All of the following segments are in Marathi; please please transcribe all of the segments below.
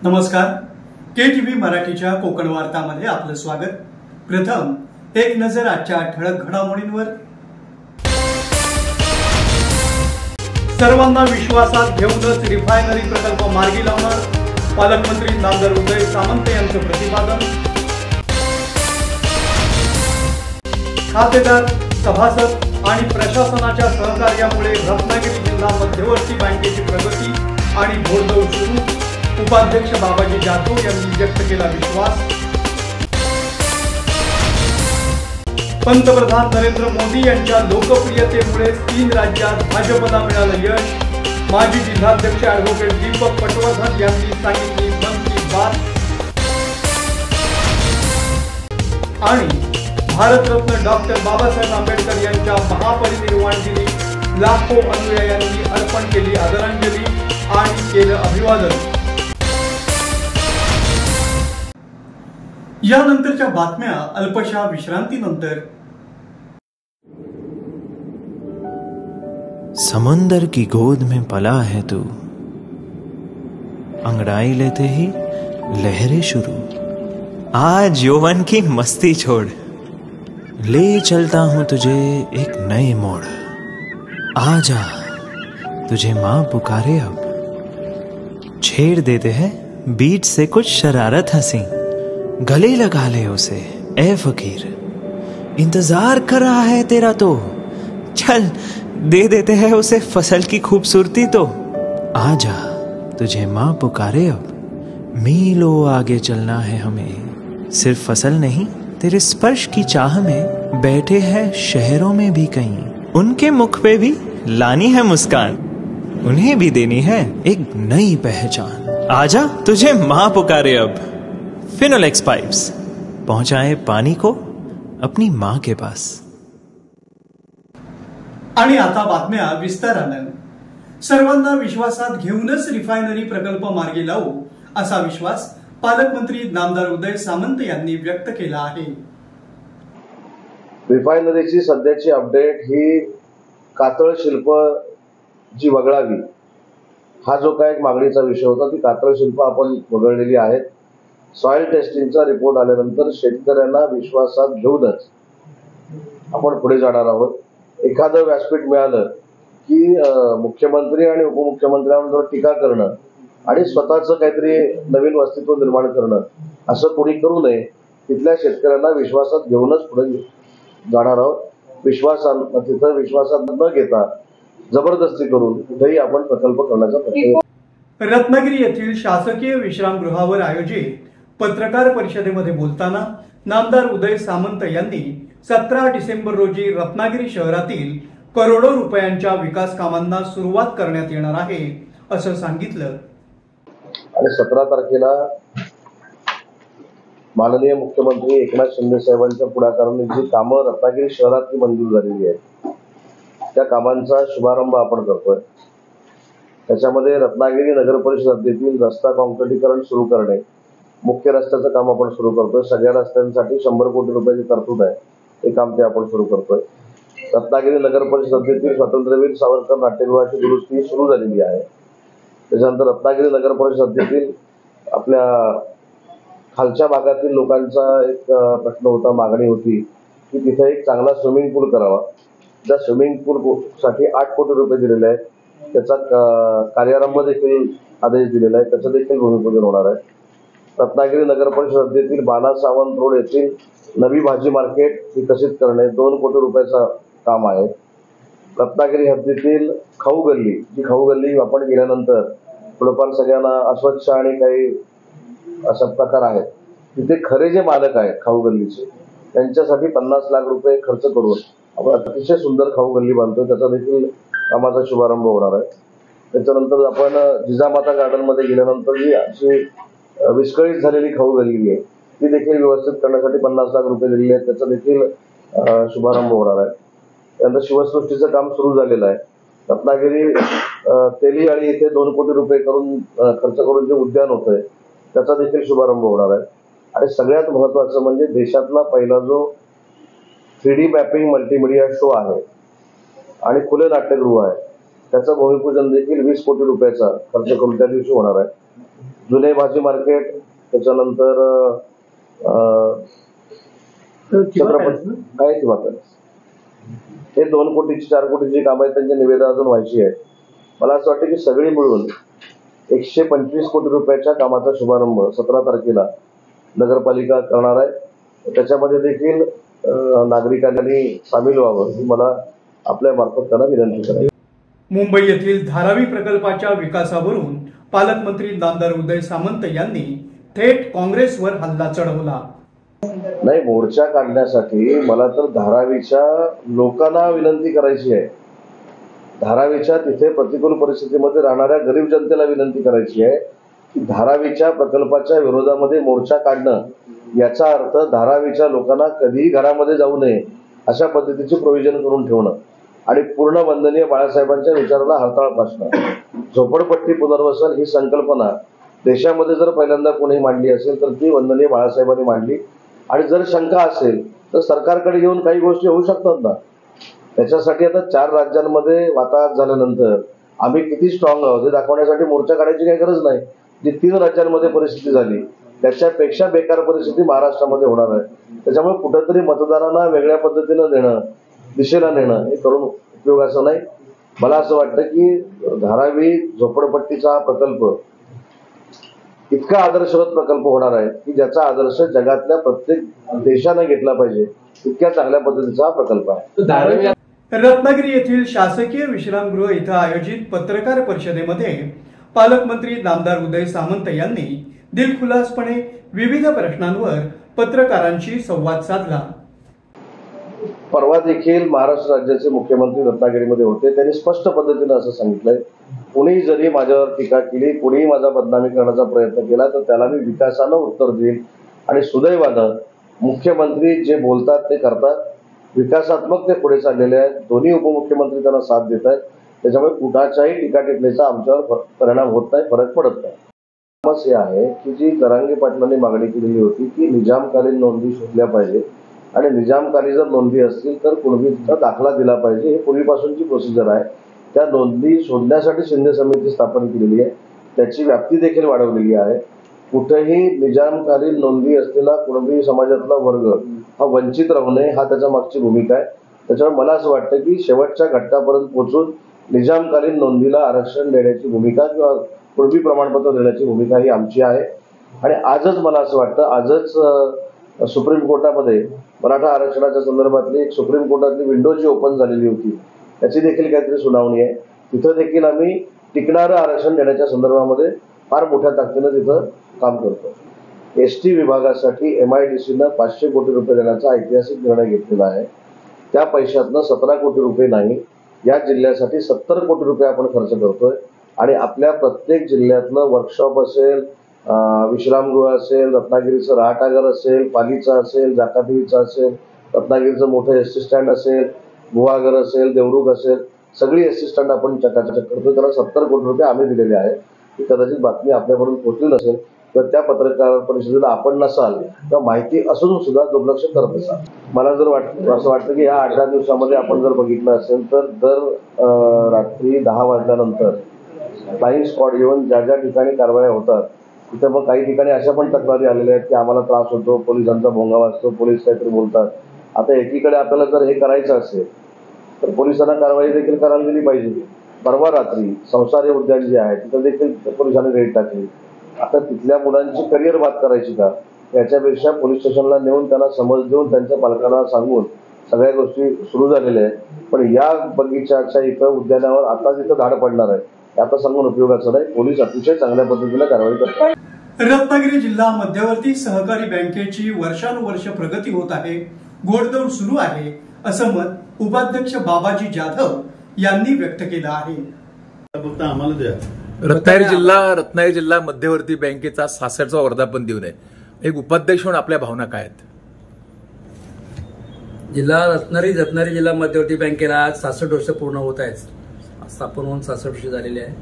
नमस्कार. KTV मराठीच्या कोकण वार्तामध्ये आपलं स्वागत. प्रथम एक नजर आजच्या ठळक घडामोडींवर. सर्वांना विश्वासात घेऊनच रिफायनरी प्रकल्प मार्गी लावणार, पालकमंत्री नामदार उदय सामंत यांचं प्रतिपादन. खातेदार, सभासद आणि प्रशासनाच्या सहकार्यामुळे रत्नागिरी जिल्हा मध्यवर्ती बँकेची प्रगती आणि घोडदौड सुरू. उपाध्यक्ष बाबाजी जाधव यांनी व्यक्त केला विश्वास. पंतप्रधान नरेंद्र मोदी यांच्या लोकप्रियतेमुळे 3 राज्यात भाजपला मिळालं यश. माजी जिल्हाध्यक्ष ॲडव्होकेट दीपक पटवर्धन यांनी सांगितली मन की बात. आणि भारतरत्न डॉक्टर बाबासाहेब आंबेडकर यांच्या महापरिनिर्वाण दिनी लाखो अनुयायांनी अर्पण केली आदरांजली आणि केलं अभिवादन. यानंतरच्या बातम्या अल्पशा विश्रांतीनंतर. समंदर की गोद में पला है तू, अंगड़ाई लेते ही लहरें शुरू. आज यौवन की मस्ती छोड़, ले चलता हूं तुझे एक नए मोड़. आजा तुझे मां पुकारे अब, छेड़ देते हैं बीच से कुछ शरारत हंसी. गले लगा ले उसे ए फकीर, इंतजार कर रहा है तेरा तो. चल दे देते हैं उसे फसल की खूबसूरती तो. आजा तुझे मां पुकारे अब, मीलों आगे चलना है हमें. सिर्फ फसल नहीं, तेरे स्पर्श की चाह में बैठे हैं शहरों में भी कहीं. उनके मुख पे भी लानी है मुस्कान, उन्हें भी देनी है एक नई पहचान. आजा तुझे मां पुकारे अब. फिनोलेक्स पाइप्स पहुंचाए पानी को अपनी मां के पास. आणि आता बातम्या विस्तारानं. सर्वांना विश्वासात घेऊनच रिफायनरी प्रकल्प मार्गी लावू असा विश्वास पालकमंत्री नामदार उदय सामंत यांनी व्यक्त केला आहे. रिफायनरीची सध्याची अपडेट ही कातळ शिल्प जी वगळावी हा जो काय एक मागणीचा विषय होता, ती कातळ शिल्प आपण वगळलेली आहेत. सॉइल टेस्टिंगचा रिपोर्ट आल्यानंतर शेतकऱ्यांना विश्वासात घेऊनच आपण पुढे जाणार आहोत. एखादं व्यासपीठ मिळालं की मुख्यमंत्री आणि उपमुख्यमंत्र्यांवर टीका करणं आणि स्वतःचं काहीतरी नवीन अस्तित्व निर्माण करणं असं कोणी करू नये. तिथल्या शेतकऱ्यांना विश्वासात घेऊनच पुढे जाणार आहोत. तिथं विश्वासात न घेता जबरदस्ती करून कुठेही आपण प्रकल्प करण्याचा प्रयत्न. रत्नागिरी येथील शासकीय विश्रामगृहावर आयोजित पत्रकार परिषदेमध्ये बोलताना नामदार उदय सामंत यांनी 17 डिसेंबर रोजी रत्नागिरी शहरातील करोडो रुपयांच्या विकास कामांना सुरुवात करण्यात येणार आहे असं सांगितलं. आणि 17 तारखेला माननीय मुख्यमंत्री एकनाथ शिंदे साहेबांच्या पुढाकाराने जी कामं रत्नागिरी शहरातली मंजूर झालेली आहेत त्या कामांचा शुभारंभ आपण करतोय. त्याच्यामध्ये रत्नागिरी नगर परिषद हद्दीतील रस्ता काँक्रिटीकरण सुरू करणे, मुख्य रस्त्याचं काम आपण सुरू करतोय. सगळ्या रस्त्यांसाठी 100 कोटी रुपयाची तरतूद आहे, ते काम ते आपण सुरू करतोय. रत्नागिरी नगर परिषद हद्दीतील स्वातंत्र्यवीर सावरकर नाट्यगृहाची दुरुस्ती सुरू झालेली आहे. त्याच्यानंतर रत्नागिरी नगर परिषद हद्दीतील आपल्या खालच्या भागातील लोकांचा एक प्रश्न होता, मागणी होती की तिथे एक चांगला स्विमिंग पूल करावा. त्या स्विमिंग पूल साठी 8 कोटी रुपये दिलेले आहेत. त्याचा कार्यारंभ देखील आदेश दिलेला आहे, त्याचं देखील भूमिपूजन होणार आहे. रत्नागिरी नगर परिषद हद्दीतील बाला सावंत रोड येथील नवी भाजी मार्केट विकसित करणे 2 कोटी रुपयाचं काम आहे. रत्नागिरी हद्दीतील खाऊ गल्ली, जी खाऊ गल्ली आपण गेल्यानंतर थोडंफार सगळ्यांना अस्वच्छ आणि काही अशा प्रकार आहेत, तिथे खरे जे मालक आहेत खाऊ गल्लीचे त्यांच्यासाठी 50 लाख रुपये खर्च करून आपण अतिशय सुंदर खाऊ गल्ली बांधतोय. त्याचा देखील कामाचा शुभारंभ होणार आहे. त्याच्यानंतर आपण जिजामाता गार्डनमध्ये गेल्यानंतर जी अशी विस्कळीत झालेली खाऊ गल्ली आहे ती देखील व्यवस्थित करण्यासाठी 50 लाख रुपये दिलेले आहेत. त्याचा देखील शुभारंभ होणार आहे. त्यानंतर शिवसृष्टीचं काम सुरू झालेलं आहे. रत्नागिरी तेलीआळी येथे 2 कोटी रुपये खर्च करून जे उद्यान होतंय त्याचा देखील शुभारंभ होणार आहे. आणि सगळ्यात महत्त्वाचं म्हणजे देशातला पहिला जो 3D मॅपिंग मल्टीमीडिया शो आहे आणि खुले नाट्यगृह आहे त्याचं भूमिपूजन देखील 20 कोटी रुपयाचा खर्च करून त्या दिवशी होणार आहे. जुने भाजी मार्केट, त्याच्यानंतर छत्रपती आहे किंवा हे 2 कोटीची 4 कोटीची कामं आहेत, त्यांची निवेदन अजून व्हायची आहे. मला असं वाटतं की सगळी मिळून 125 कोटी रुपयाच्या कामाचा शुभारंभ 17 तारखेला नगरपालिका करणार आहे. त्याच्यामध्ये देखील नागरिकांनी सामील व्हावं ही मला आपल्या मार्फत त्यांना विनंती करायची. मुंबई येथील धारावी प्रकल्पाच्या विकासावरून पालकमंत्री नामदार उदय सामंत यांनी थेट काँग्रेसवर हल्ला चढवला. नाही, मोर्चा काढण्यासाठी मला तर धारावीच्या लोकांना विनंती करायची आहे. धारावीच्या तिथे प्रतिकूल परिस्थितीमध्ये राहणाऱ्या गरीब जनतेला विनंती करायची आहे की धारावीच्या प्रकल्पाच्या विरोधामध्ये मोर्चा काढणं याचा अर्थ धारावीच्या लोकांना कधीही घरामध्ये जाऊ नये अशा पद्धतीचे प्रोव्हिजन करून ठेवणं आणि पूर्ण वंदनीय बाळासाहेबांच्या विचाराला हरताळ फासणं. झोपडपट्टी पुनर्वसन ही संकल्पना देशामध्ये जर पहिल्यांदा कोणी मांडली असेल तर ती वंदनीय बाळासाहेबांनी मांडली. आणि जर शंका असेल तर सरकारकडे येऊन काही गोष्टी होऊ शकतात ना. त्याच्यासाठी आता 4 राज्यांमध्ये वाताहत झाल्यानंतर आम्ही किती स्ट्रॉंग आहोत हे दाखवण्यासाठी मोर्चा काढायची काही गरज नाही. जी 3 राज्यांमध्ये परिस्थिती झाली त्याच्यापेक्षा बेकार परिस्थिती महाराष्ट्रामध्ये होणार आहे. त्याच्यामुळे कुठेतरी मतदारांना वेगळ्या पद्धतीनं नेणं, दिशेला नेणं हे करून उपयोगाचं नाही. मला असं वाटतं की धारावी झोपडपट्टीचा हा प्रकल्प इतका आदर्शवत प्रकल्प होणार आहे की ज्याचा आदर्श जगातल्या प्रत्येक देशाने घेतला पाहिजे. इतक्या चांगल्या पद्धतीचा हा प्रकल्प आहे. रत्नागिरी येथील शासकीय विश्रामगृह इथं आयोजित पत्रकार परिषदेमध्ये पालकमंत्री नामदार उदय सामंत यांनी दिलखुलासपणे विविध प्रश्नांवर पत्रकारांशी संवाद साधला. परवा देखील महाराष्ट्र राज्याचे मुख्यमंत्री रत्नागिरीमध्ये होते. त्यांनी स्पष्ट पद्धतीने असं सांगितलंय, कुणी जरी माझ्यावर टीका केली, कुणीही माझा बदनामी करण्याचा प्रयत्न केला तर त्याला मी विकासानं उत्तर देईल. आणि सुदैवानं मुख्यमंत्री जे बोलतात ते करतात, विकासात्मक ते पुढे चाललेले आहेत. दोन्ही उपमुख्यमंत्री त्यांना साथ देत आहेत. त्याच्यामुळे कुणाच्याही टीका टिप्पणीचा आमच्यावर परिणाम होत नाही, फरक पडत नाही. समस्या आहे की जी जरांगे पाटलांनी मागणी केलेली होती की निजामकालीन नोंदी शोधल्या पाहिजे आणि निजामकालीन जर नोंदी असतील तर कुणबीचा दाखला दिला पाहिजे. हे पूर्वीपासूनची प्रोसिजर आहे. त्या नोंदी शोधण्यासाठी शिंदे समिती स्थापन केलेली आहे. त्याची व्याप्ती देखील वाढवलेली आहे. कुठेही निजामकालीन नोंदी असलेला कुणबी समाजातला वर्ग हा वंचित राहू नये हा त्याच्या मागची भूमिका आहे. त्याच्यामुळे मला असं वाटतं की शेवटच्या घटकापर्यंत पोहोचून निजामकालीन नोंदीला आरक्षण देण्याची भूमिका किंवा कुणबी प्रमाणपत्र देण्याची भूमिका ही आमची आहे. आणि आजच मला असं वाटतं, आजच सुप्रीम कोर्टामध्ये मराठा आरक्षणाच्या संदर्भातली एक सुप्रीम कोर्टातली विंडो जी ओपन झालेली होती त्याची देखील काहीतरी सुनावणी आहे. तिथं देखील आम्ही टिकणारं आरक्षण देण्याच्या संदर्भामध्ये फार मोठ्या ताकदीनं तिथं काम करतो. ST विभागासाठी MIDCनं 500 कोटी रुपये देण्याचा ऐतिहासिक निर्णय घेतलेला आहे. त्या पैशातनं 17 कोटी रुपये नाही, या जिल्ह्यासाठी 70 कोटी रुपये आपण खर्च करतोय. आणि आपल्या प्रत्येक जिल्ह्यातलं वर्कशॉप असेल, विश्रामगृह असेल, रत्नागिरीचं रहाटागर असेल, पालीचं असेल, जाकादेवीचं असेल, रत्नागिरीचं मोठं ST स्टँड असेल, गुहागर असेल, देवरुख असेल, सगळी ST स्टँड आपण चकाचक करतोय. त्याला 70 कोटी रुपये आम्ही दिलेले आहेत. ही कदाचित बातमी आपल्यापर्यंत पोहोचली नसेल किंवा त्या पत्रकार परिषदेला आपण नसाल किंवा माहिती असून सुद्धा दुर्लक्ष करत असाल. मला जर असं वाटतं की या 8-10 दिवसामध्ये आपण जर बघितलं असेल तर दर रात्री 10 वाजल्यानंतर फ्लाईंग स्क्वॉड येऊन ज्या ज्या ठिकाणी कारवाया होतात तिथं मग काही ठिकाणी अशा पण तक्रारी आलेल्या आहेत की आम्हाला त्रास होतो, पोलिसांचा भोंगा वाजतो, पोलीस काहीतरी बोलतात. आता एकीकडे आपल्याला जर हे करायचं असेल तर पोलिसांना कारवाई देखील करायला दिली पाहिजे. परवा रात्री संसारी उद्यान जे आहे तिथं देखील पोलिसांनी रेड टाकली. आता तिथल्या मुलांची करिअर बात करायची का, याच्यापेक्षा पोलीस स्टेशनला नेऊन त्यांना समज देऊन त्यांच्या पालकांना सांगून सगळ्या गोष्टी सुरू झालेल्या आहेत. पण या बगीच्याच्या इथं उद्यानावर आताच इथं धाड पडणार आहे आता सांगून उपयोगाचं नाही. पोलीस अतिशय चांगल्या पद्धतीने कारवाई करतात. रत्नागिरी जिल्हा मध्यवर्ती सहकारी बँकेची वर्षानुवर्ष प्रगती होत आहे, घोडदौड सुरू आहे असं मत उपाध्यक्ष बाबाजी जाधव यांनी व्यक्त केलं आहे. फक्त आम्हाला द्या. रत्नागिरी जिल्हा मध्यवर्ती बँकेचा 66वा वर्धापन दिन आहे. एक उपाध्यक्ष म्हणून आपल्या भावना काय आहेत? रत्नागिरी जिल्हा मध्यवर्ती बँकेला आज 66 वर्ष पूर्ण होत आहेत. स्थापन होऊन 66 वर्ष झालेली आहे.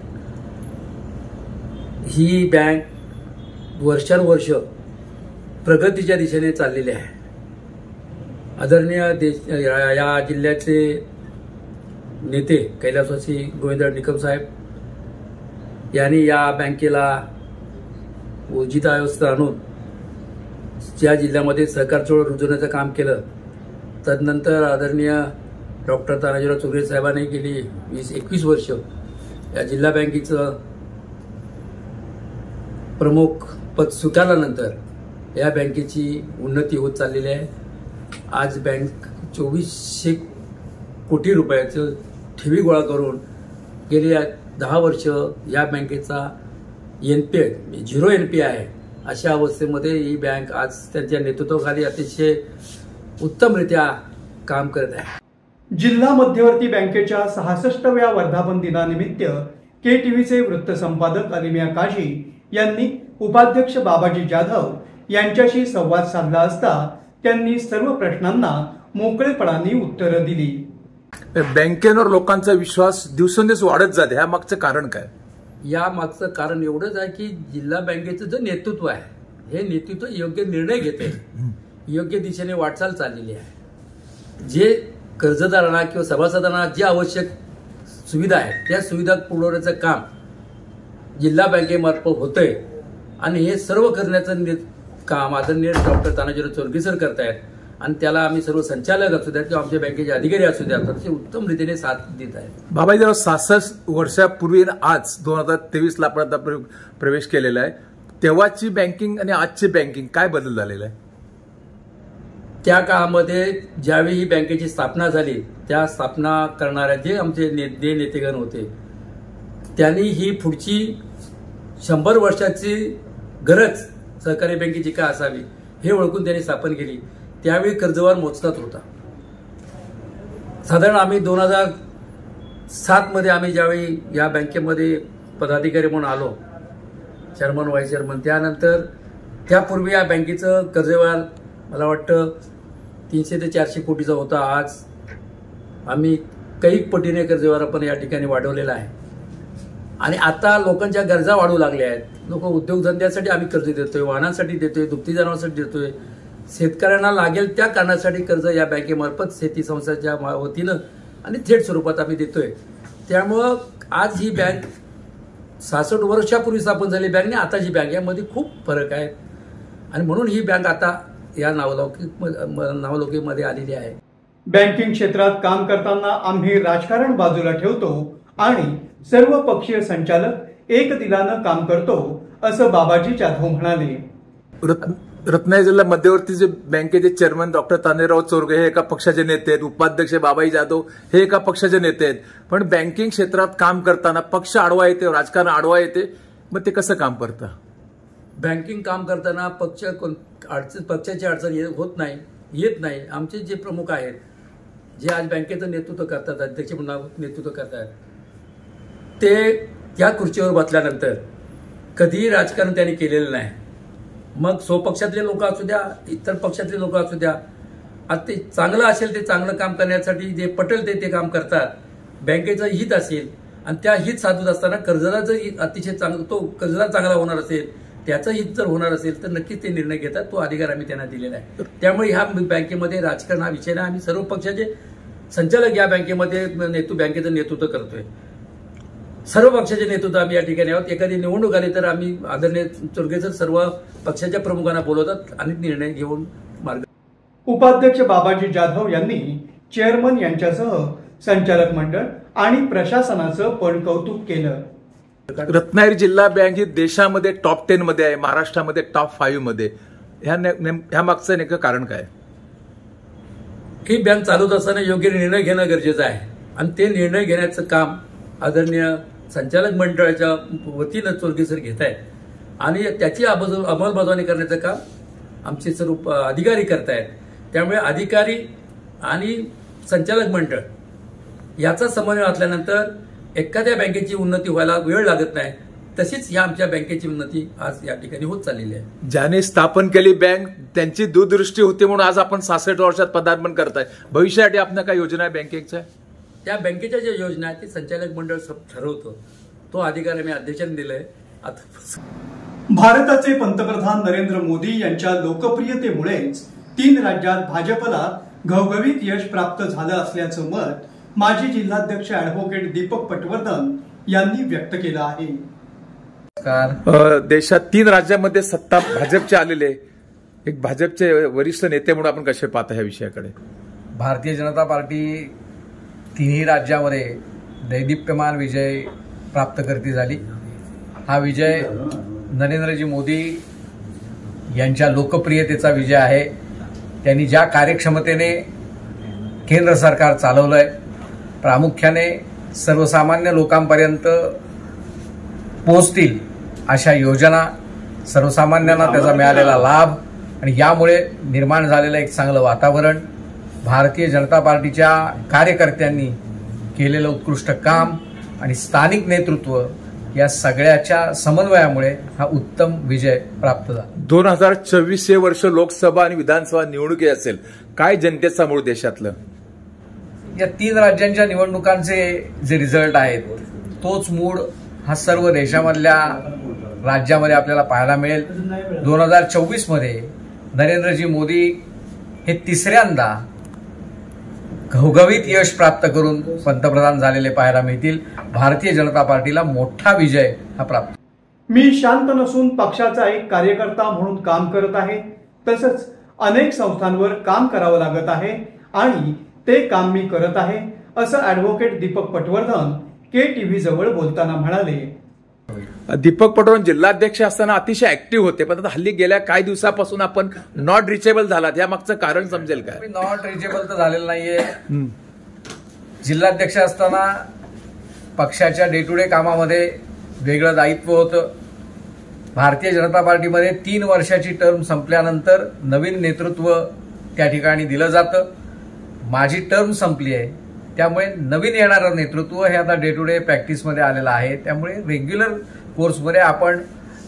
ही बँक वर्षानुवर्ष प्रगतीच्या दिशेने चाललेली आहे. आदरणीय या जिल्ह्याचे नेते कैलासवासी गोविंद निकम साहेब यांनी या बँकेला ऊर्जित अवस्था आणून ज्या जिल्ह्यामध्ये सहकार चळवळ रुजवण्याचं काम केलं, तदनंतर आदरणीय डॉक्टर तानाजीराव चौगुले साहेबांनी गेली 21 वर्ष या जिल्हा बँकेचं प्रमुख पद स्वीकारल्यानंतर या बँकेची उन्नती होत चाललेली आहे. आज बँक 2400 कोटी रुपयाचं ठेवी गोळा करून गेली 10 वर्ष या बँकेचा NPA 0 NPA आहे. अशा अवस्थेमध्ये ही बँक आज त्यांच्या नेतृत्वाखाली अतिशय उत्तमरित्या काम करत आहे. जिल्हा मध्यवर्ती बँकेच्या 66व्या वर्धापन दिनानिमित्त KTVचे वृत्त संपादक अलिमिया काझी यांनी उपाध्यक्ष बाबाजी जाधव यांच्याशी संवाद साधला असता त्यांनी सर्व प्रश्नांना मोकळेपणाने उत्तरं दिली. बँकेवर लोकांचा विश्वास दिवसेंदिवस वाढत जाते, ह्या मागचं कारण काय? या मागचं कारण एवढंच आहे की जिल्हा बँकेचं जे नेतृत्व आहे, हे नेतृत्व योग्य निर्णय घेते, योग्य दिशेने वाटचाल चाललेली आहे. जे कर्जदारांना किंवा सभासदांना जे आवश्यक सुविधा आहे त्या सुविधा पुरवण्याचं काम जिल्हा बँकेमार्फत होतंय आणि हे सर्व करण्याचं काम आदरणीय डॉक्टर तानाजीराव चौगुले सर करतायत आणि त्याला आम्ही सर्व संचालक असू द्या किंवा आमच्या बँकेचे अधिकारी असू द्या ते उत्तम रीतीने साथ देत आहेत. बाबाजी, 66 वर्षापूर्वी आज 2023 ला आपण प्रवेश केलेला आहे, तेव्हाची बँकिंग आणि आजची बँकिंग काय बदल झालेला आहे? त्या काळामध्ये ज्यावेळी ही बँकेची स्थापना झाली, त्या स्थापना करणाऱ्या जे आमचे नेतेगण होते त्यांनी ही पुढची 100 वर्षाची गरज सहकारी बँकेची काय असावी हे ओळखून त्यांनी स्थापन केली. त्यावेळी कर्जभार मोजकाच होता. साधारण आम्ही 2007 मध्ये आम्ही ज्यावेळी या बँकेमध्ये पदाधिकारी म्हणून आलो, चेअरमन व्हाईस चेअरमन, त्यानंतर त्यापूर्वी या बँकेचं कर्जभार मला वाटतं 300 ते 400 कोटीचा होता. आज आम्ही कैक पटीने कर्जभार आपण या ठिकाणी वाढवलेला आहे आणि आता लोकांच्या गरजा वाढू लागल्या आहेत. लोक उद्योगधंद्यासाठी आम्ही कर्ज देतोय, वाहनांसाठी देतोय, दुभती जनावरांसाठी देतोय, शेतकऱ्यांना लागेल त्या कारणासाठी कर्ज या बँकेमार्फत शेती संस्थाच्या वतीनं आणि थेट स्वरूपात आम्ही देतोय. त्यामुळं आज ही बँक 66 वर्षापूर्वी स्थापन झालेली बँक आणि आताची बँक यामध्ये खूप फरक आहे आणि म्हणून ही बँक आता या नावलौकिकमध्ये आलेली आहे. बँकिंग क्षेत्रात काम करताना आम्ही राजकारण बाजूला ठेवतो आणि सर्व पक्षीय संचालक एक दिलानं काम करतो, असं बाबाजी जाधव म्हणाले. रत्नागिरी जिल्हा मध्यवर्ती बँकेचे चेअरमन डॉक्टर तानाजीराव चौगुले हे एका पक्षाचे नेते आहेत, उपाध्यक्ष बाबाजी जाधव हे एका पक्षाचे नेते आहेत, पण बँकिंग क्षेत्रात काम करताना पक्ष आडवा येते, राजकारण आडवा येते, मग ते कसं काम करतं? बँकिंग काम करताना पक्षाची अडचण येत नाही. आमचे जे प्रमुख आहेत, जे आज बँकेचं नेतृत्व करतात, अध्यक्ष म्हणून नेतृत्व करतात, ते त्या खुर्चीवर बसल्यानंतर कधीही राजकारण त्यांनी केलेलं नाही. मग स्वपक्षातले लोक असू द्या, इतर पक्षातले लोक असू द्या, आता ते चांगलं असेल ते चांगलं काम करण्यासाठी जे पटेल ते काम करतात. बँकेचं हित असेल आणि त्या हित साधून असताना कर्जदाराचं अतिशय चांगलं, तो कर्जदार चांगला होणार असेल, त्याचं हित जर होणार असेल तर नक्कीच ते निर्णय घेतात. तो अधिकार आम्ही त्यांना दिलेला आहे. त्यामुळे ह्या बँकेमध्ये राजकारण हा विषय नाही. आम्ही सर्व पक्षाचे संचालक या बँकेमध्ये बँकेचं नेतृत्व करतोय. सर्व पक्षाचे नेतृत्व आम्ही या ठिकाणी आहोत. एखादी निवडणूक आली तर आम्ही आदरणीय चौगुले सर सर्व पक्षाच्या प्रमुखांना बोलवतात आणि निर्णय घेऊन मार्ग. उपाध्यक्ष बाबाजी जाधव यांनी चेअरमन यांच्यासह संचालक मंडळ आणि प्रशासनाचं पण कौतुक केलं. रत्नागिरी जिल्हा बँक ही देशामध्ये टॉप 10 मध्ये आहे, महाराष्ट्रामध्ये टॉप 5 मध्ये. ह्या मागचं नेमकं कारण काय? ही बँक चालवत असताना योग्य निर्णय घेणं गरजेचं आहे आणि ते निर्णय घेण्याचं काम आदरणीय संचालक मंडळाच्या वतीनं चौगुले सर घेत आहेत आणि त्याची अंमलबजावणी करण्याचं काम आमचे सर्व अधिकारी करतायत. त्यामुळे अधिकारी आणि संचालक मंडळ याचा समन्वय असल्यानंतर एखाद्या बँकेची उन्नती व्हायला वेळ लागत नाही. तशीच या आमच्या बँकेची उन्नती आज या ठिकाणी होत चाललेली आहे. ज्याने स्थापन केली बँक त्यांची दूरदृष्टी होती म्हणून आज आपण 66 वर्षात पदार्पण करताय. भविष्यासाठी आपल्या काय योजना आहे बँकेच्या? त्या बँकेच्या ज्या योजना आहेत ते संचालक मंडळ ठरवतो. तो अधिकार आम्ही अध्यक्षांनी दिलाय. भारताचे पंतप्रधान नरेंद्र मोदी यांच्या लोकप्रियतेमुळेच 3 राज्यात भाजपला घवघवीत यश प्राप्त झालं असल्याचं मत माजी जिल्हाध्यक्ष अॅडव्होकेट दीपक पटवर्धन यांनी व्यक्त केलं आहे. नमस्कार. देशात 3 राज्यांमध्ये सत्ता भाजपचे आलेले, एक भाजपचे वरिष्ठ नेते म्हणून आपण कसे पाहता ह्या विषयाकडे? भारतीय जनता पार्टी 3ही राज्यामध्ये दैदिप्यमान विजय प्राप्त करती झाली. हा विजय नरेंद्रजी मोदी यांच्या लोकप्रियतेचा विजय आहे. त्यांनी ज्या कार्यक्षमतेने केंद्र सरकार चालवलंय, प्रामुख्याने सर्वसामान्य लोकांपर्यंत पोहोचतील अशा योजना, सर्वसामान्यांना त्याचा मिळालेला लाभ आणि यामुळे निर्माण झालेलं एक चांगलं वातावरण, भारतीय जनता पार्टीच्या कार्यकर्त्यांनी केलेलं उत्कृष्ट काम आणि स्थानिक नेतृत्व या सगळ्याच्या समन्वयामुळे हा उत्तम विजय प्राप्त झाला. 2024 हे वर्ष लोकसभा आणि विधानसभा निवडणुकी असेल, काय जनतेचा मूळ देशातलं? या 3 राज्यांच्या निवडणुकांचे जे रिझल्ट आहेत तोच मूड हा सर्व देशामधल्या राज्यामध्ये आपल्याला पाहायला मिळेल. 2024 मध्ये नरेंद्रजी मोदी हे 3ऱ्यांदा घवघवीत यश प्राप्त करून पंतप्रधान झालेले पाहायला मिळतील. भारतीय जनता पार्टीला मोठा विजय हा प्राप्त. मी शांत नसून पक्षाचा एक कार्यकर्ता म्हणून काम करत आहे. तसंच अनेक संस्थांवर काम करावं लागत आहे आणि ते काम मी करत आहे, असं ॲडव्होकेट दीपक पटवर्धन KTV जवळ बोलताना म्हणाले. दीपक पटवर्धन जिल्हाध्यक्ष असताना अतिशय ऍक्टिव्ह होते, पण आता हल्ली गेल्या काही दिवसापासून आपण नॉट रिचेबल झालात, या मागचं कारण समजेल का? नॉट रिचेबल तर झालेलं नाहीये. जिल्हाध्यक्ष असताना पक्षाच्या डे टू डे कामामध्ये वेगळं दायित्व होतं. भारतीय जनता पार्टीमध्ये 3 वर्षाची टर्म संपल्यानंतर नवीन नेतृत्व त्या ठिकाणी दिलं जातं. माझी टर्म संपली आहे, त्यामुळे नवीन येणारं नेतृत्व हे आता डे टू डे प्रॅक्टिसमध्ये आलेलं आहे. त्यामुळे रेग्युलर कोर्समध्ये आपण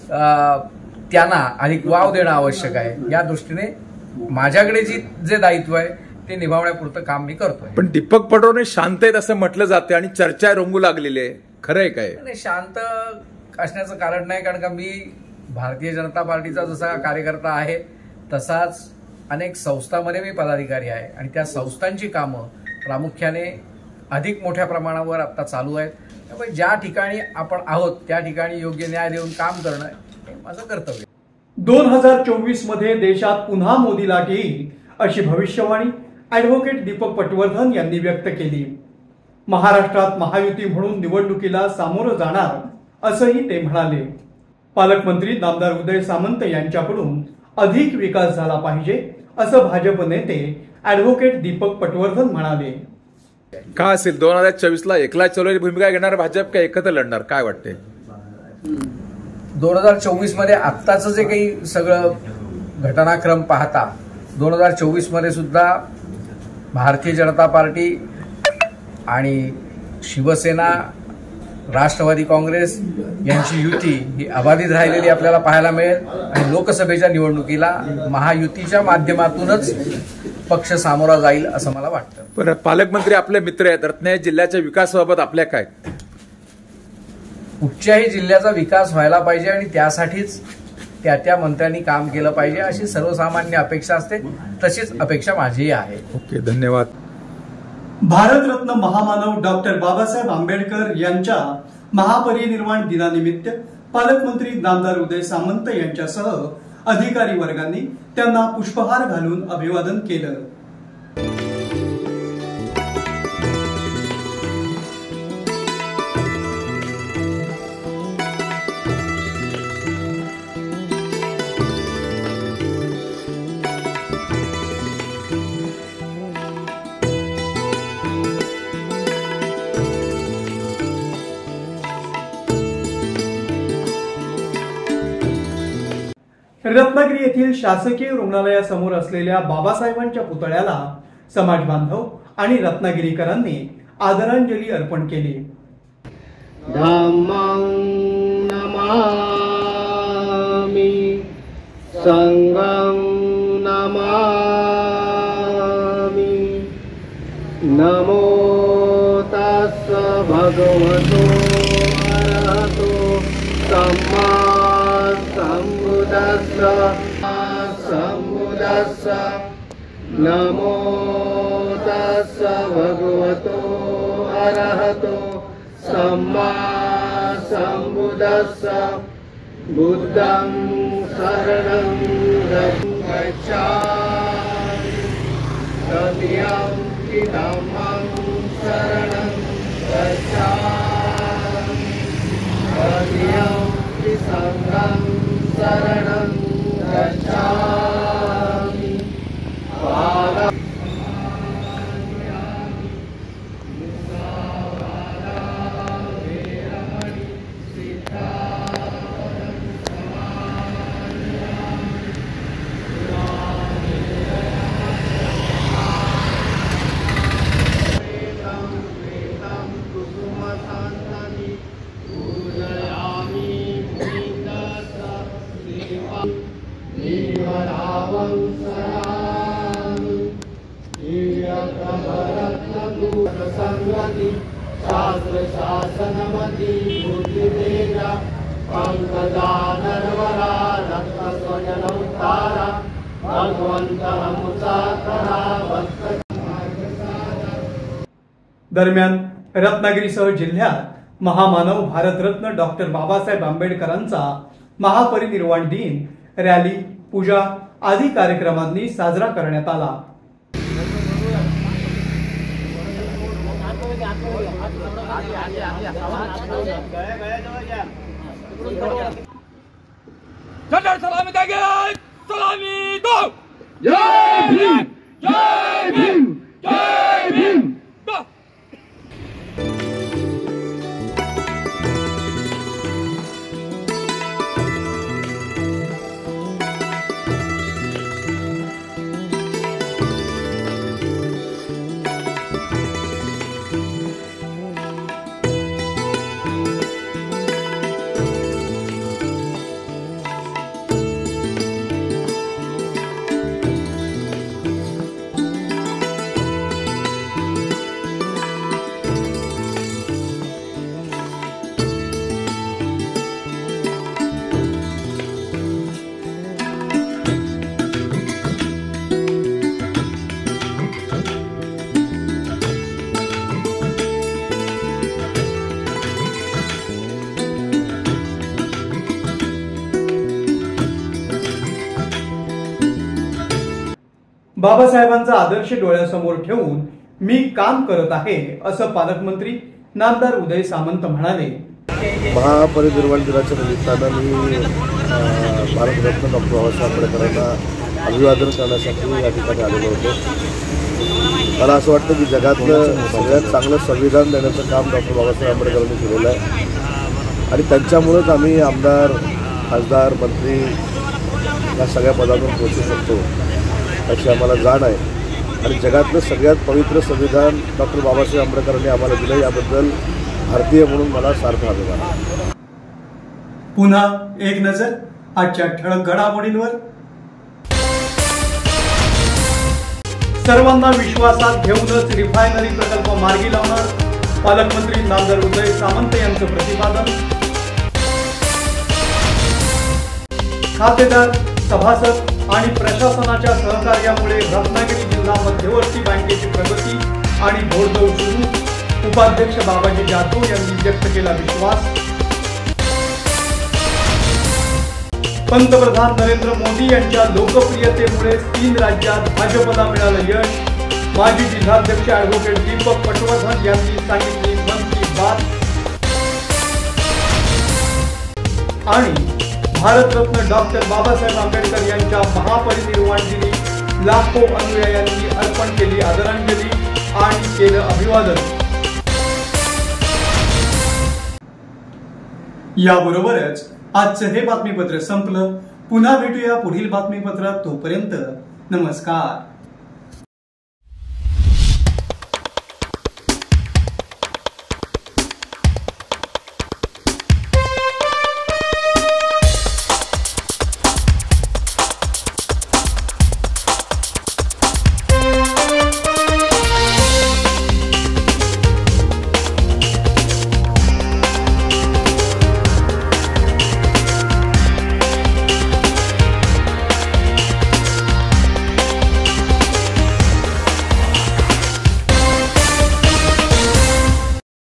त्यांना अधिक वाव देणं आवश्यक आहे. या दृष्टीने माझ्याकडे जे दायित्व आहे ते निभावण्यापुरतं काम मी करतोय. पण दीपक पटवर्धन शांत आहेत असं म्हटलं जातं आणि चर्चा रंगू लागलेली आहे, खरं आहे काय? नाही, शांत असण्याचं कारण नाही, कारण का मी भारतीय जनता पार्टीचा जसा कार्यकर्ता आहे तसाच अनेक संस्थांमध्ये मी पदाधिकारी आहे आणि त्या संस्थांची कामं प्रामुख्याने अधिक मोठ्या प्रमाणावर आता चालू आहेत. त्यामुळे ज्या ठिकाणी आपण आहोत त्या ठिकाणी योग्य न्याय देऊन काम करणं हे माझं कर्तव्य. 2024 मध्ये देशात पुन्हा मोदी लाट येईल अशी भविष्यवाणी ॲडव्होकेट दीपक पटवर्धन यांनी व्यक्त केली. महाराष्ट्रात महायुती म्हणून निवडणुकीला सामोरं जाणार असंही ते म्हणाले. पालकमंत्री नामदार उदय सामंत यांच्याकडून अधिक विकास झाला पाहिजे असं भाजप नेते ॲडव्होकेट दीपक पटवर्धन म्हणाले. काय असेल 2024ला एकला चलोची भूमिका घेणार भाजप का एकत्र लढणार, काय वाटते? 2024 मध्ये आत्ताचं जे काही सगळं घटनाक्रम पाहता 2024 मध्ये सुद्धा भारतीय जनता पार्टी आणि शिवसेना, राष्ट्रवादी काँग्रेस यांची युती ही अबाधित राहिलेली आपल्याला पाहायला मिळेल आणि लोकसभेच्या निवडणुकीला महायुतीच्या माध्यमातूनच पक्ष सामोरा जाईल असं मला वाटतं. पण पालकमंत्री आपले मित्र आहेत, रत्नागिरी जिल्ह्याच्या विकासाबाबत आपल्या काय? कुठच्याही जिल्ह्याचा विकास व्हायला पाहिजे आणि त्यासाठीच त्या मंत्र्यांनी काम केलं पाहिजे अशी सर्वसामान्य अपेक्षा असते, तशीच अपेक्षा माझीही आहे. ओके, धन्यवाद. भारतरत्न महामानव डॉक्टर बाबासाहेब आंबेडकर यांच्या महापरिनिर्वाण दिनानिमित्त पालकमंत्री नामदार उदय सामंत यांच्यासह अधिकारी वर्गांनी त्यांना पुष्पहार घालून अभिवादन केलं. रत्नागिरी येथील शासकीय रुग्णालयासमोर असलेल्या बाबासाहेबांच्या पुतळ्याला समाज बांधव आणि रत्नागिरीकरांनी आदरांजली अर्पण केली. धम्मं नमामि संघं नमामि नमो तस्स भगवतो अरहतो सम्मा सम्बुद्धस्स नमो तस्स भगवतो अरहतो सम्मा सम्बुद्धस्स बुद्धं शरणं गच्छामि तदीयं धम्मं शरणं गच्छामि तदीयं संघं शरणं गच्छामि शास्त्र शासनमती बुद्धितेजा पंकजा नरवरा रक्त स्वजनौतारा भगवंतः मुसाकरा भक्त। दरम्यान रत्नागिरीसह जिल्ह्यात महामानव भारतरत्न डॉक्टर बाबासाहेब आंबेडकरांचा महापरिनिर्वाण दिन रॅली पूजा आदी कार्यक्रमांनी साजरा करण्यात आला। सलामी देंगे, सलामी दो। जय भीम, जय भीम, जय भीम। बाबासाहेबांचा आदर्श डोळ्यासमोर ठेवून मी काम करत आहे असं पालकमंत्री नामदार उदय सामंत म्हणाले। महापरिनिर्वाण दिनाच्या निमित्तानं मी भारतरत्न डॉक्टर बाबासाहेब आंबेडकरांना अभिवादन करण्यासाठी या ठिकाणी आलेलो होतो। मला असं वाटतं की जगातलं सगळ्यात चांगलं संविधान देण्याचं काम डॉक्टर बाबासाहेब आंबेडकरांनी केलेलं आहे आणि त्यांच्यामुळेच आम्ही आमदार खासदार मंत्री या सगळ्या पदांवर पोहोचू शकतो अशी आम्हाला जाण आहे आणि जगातलं सगळ्यात पवित्र संविधान डॉक्टर बाबासाहेब आंबेडकरांनी आम्हाला दिलं याबद्दल भारतीय म्हणून मला सार्थ अभिमान आहे। पुन्हा एक नजर आजच्या ठळक घडामोडींवर। सर्वांना विश्वासात घेऊनच रिफायनरी प्रकल्प मार्गी लावणार पालकमंत्री नामदार उदय सामंत यांचं प्रतिपादन। खातेदार सभासद आणि प्रशासनाच्या सहकार्यामुळे रत्नागिरी जिल्हा मध्यवर्ती बँकेची प्रगती आणि घोडदौड सुरू उपाध्यक्ष बाबाजी जाधव यांनी व्यक्त केला विश्वास। पंतप्रधान नरेंद्र मोदी यांच्या लोकप्रियतेमुळे 3 राज्यात भाजपला मिळालं यश माजी जिल्हाध्यक्ष ॲडव्होकेट दीपक पटवर्धन यांनी सांगितली मन की बात। आणि भारतरत्न डॉक्टर बाबासाहेब आंबेडकर यांच्या महापरिनिर्वाण दिनी लाखो अनुयायांनी अर्पण केली आदरांजली आणि केलं अभिवादन। याबरोबरच आजचं हे बातमीपत्र संपलं। पुन्हा भेटूया पुढील बातमीपत्रात, तोपर्यंत नमस्कार।